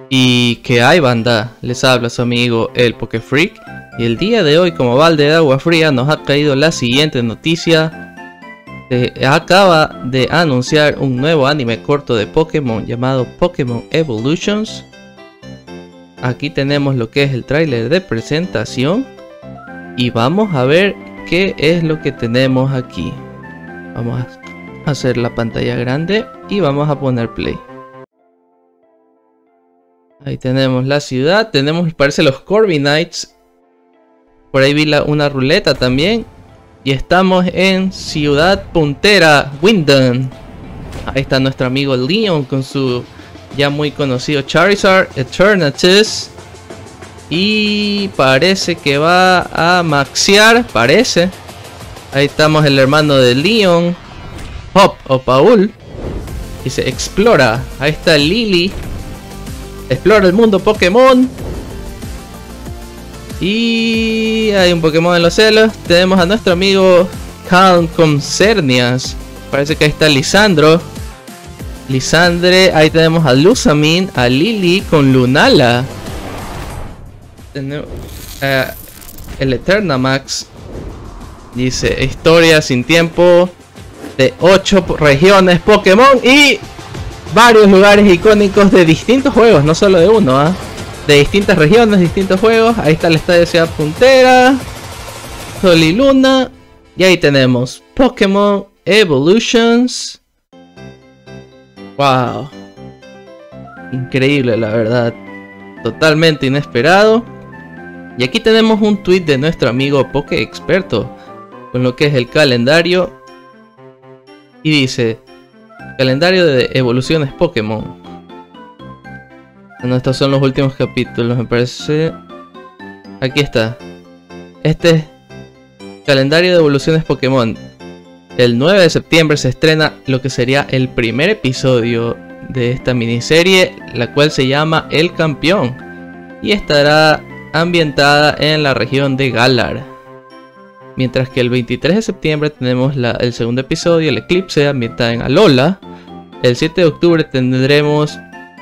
Y que hay, banda, les habla su amigo el Pokefreak. Y el día de hoy, como balde de agua fría, nos ha caído la siguiente noticia. Se acaba de anunciar un nuevo anime corto de Pokémon llamado Pokémon Evolutions. Aquí tenemos lo que es el tráiler de presentación. Y vamos a ver qué es lo que tenemos aquí. Vamos a hacer la pantalla grande y vamos a poner play. Ahí tenemos la ciudad, tenemos, parece, los Corviknights. Por ahí vi una ruleta también. Y estamos en Ciudad Puntera, Wyndon. Ahí está nuestro amigo Leon con su ya muy conocido Charizard, Eternatus. Y parece que va a maxear, parece. Ahí estamos el hermano de Leon, Hop o Paul. Dice explora, ahí está Lily. Explora el mundo Pokémon. Y hay un Pokémon en los cielos. Tenemos a nuestro amigo Calm con Cernias. Parece que ahí está Lisandro. Lisandre. Ahí tenemos a Lusamin, a Lily con Lunala. Tenemos el Eternamax. Dice historia sin tiempo de 8 regiones Pokémon y varios lugares icónicos de distintos juegos, no solo de uno, de distintas regiones, distintos juegos. Ahí está el estadio de Ciudad Puntera, Sol y Luna. Y ahí tenemos Pokémon Evolutions. Wow, increíble, la verdad, totalmente inesperado. Y aquí tenemos un tweet de nuestro amigo Poké Experto con lo que es el calendario. Y dice: calendario de evoluciones Pokémon. Bueno, estos son los últimos capítulos, me parece. Aquí está. Este es calendario de evoluciones Pokémon. El 9 de septiembre se estrena lo que sería el primer episodio de esta miniserie, la cual se llama El Campeón. Y estará ambientada en la región de Galar. Mientras que el 23 de septiembre tenemos el segundo episodio, el Eclipse, ambientada en Alola. El 7 de octubre tendremos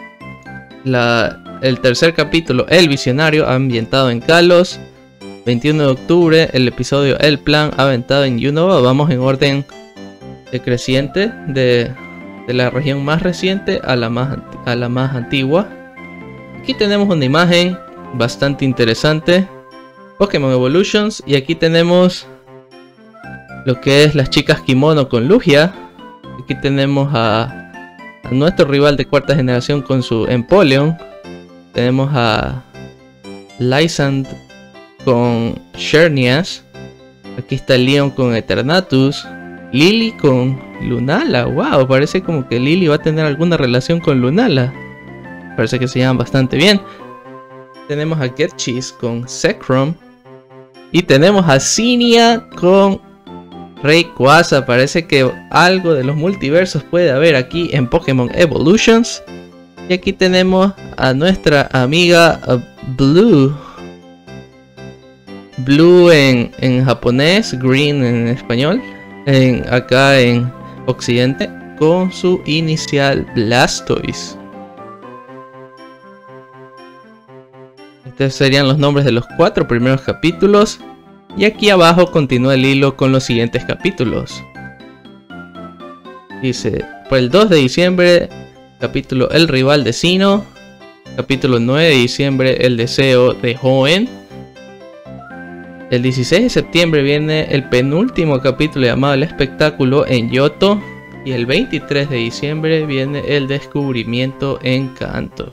el tercer capítulo, El Visionario, ambientado en Kalos. 21 de octubre el episodio El Plan, ambientado en Unova. Vamos en orden decreciente de la región más reciente a la más antigua. Aquí tenemos una imagen bastante interesante, Pokémon Evolutions. Y aquí tenemos lo que es las chicas kimono con Lugia. Aquí tenemos a nuestro rival de cuarta generación con su Empoleon. Tenemos a Lysand con Xerneas. Aquí está Leon con Eternatus. Lily con Lunala. Wow, parece como que Lily va a tener alguna relación con Lunala. Parece que se llevan bastante bien. Tenemos a Getchis con Zekrom. Y tenemos a Zinnia con Rayquaza. Parece que algo de los multiversos puede haber aquí en Pokémon Evolutions. Y aquí tenemos a nuestra amiga Blue. Blue en japonés, Green en español. Acá en Occidente, con su inicial Blastoise. Estos serían los nombres de los 4 primeros capítulos. Y aquí abajo continúa el hilo con los siguientes capítulos. Dice: por el 2 de diciembre, capítulo El Rival de Sinnoh. Capítulo 9 de diciembre, El Deseo de Hoenn. El 16 de septiembre viene el penúltimo capítulo llamado El Espectáculo en Yoto. Y el 23 de diciembre viene El Descubrimiento en Kanto.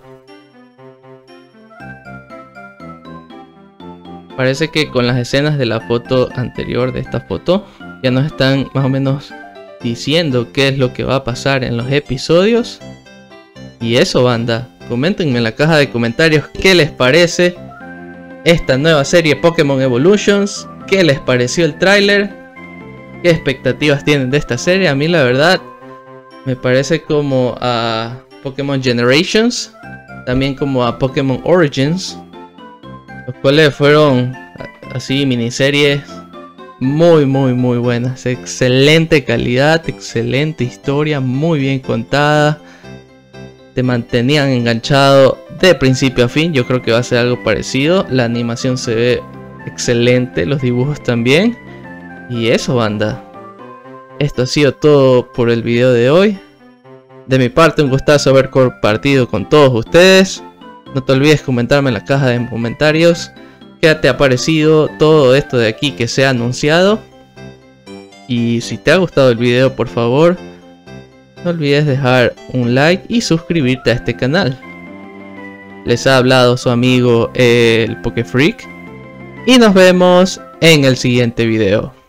Parece que con las escenas de la foto anterior de esta foto ya nos están más o menos diciendo qué es lo que va a pasar en los episodios. Y eso, banda, coméntenme en la caja de comentarios qué les parece esta nueva serie Pokémon Evolutions. ¿Qué les pareció el tráiler? ¿Qué expectativas tienen de esta serie? A mí la verdad me parece como a Pokémon Generations, también como a Pokémon Origins, los cuales fueron así miniseries muy buenas. Excelente calidad, excelente historia, muy bien contada. Te mantenían enganchado de principio a fin. Yo creo que va a ser algo parecido. La animación se ve excelente, los dibujos también. Y eso, banda, esto ha sido todo por el video de hoy. De mi parte, un gustazo haber compartido con todos ustedes. No te olvides comentarme en la caja de comentarios qué te ha parecido todo esto de aquí que se ha anunciado. Y si te ha gustado el video, por favor, no olvides dejar un like y suscribirte a este canal. Les ha hablado su amigo el Pokefreak y nos vemos en el siguiente video.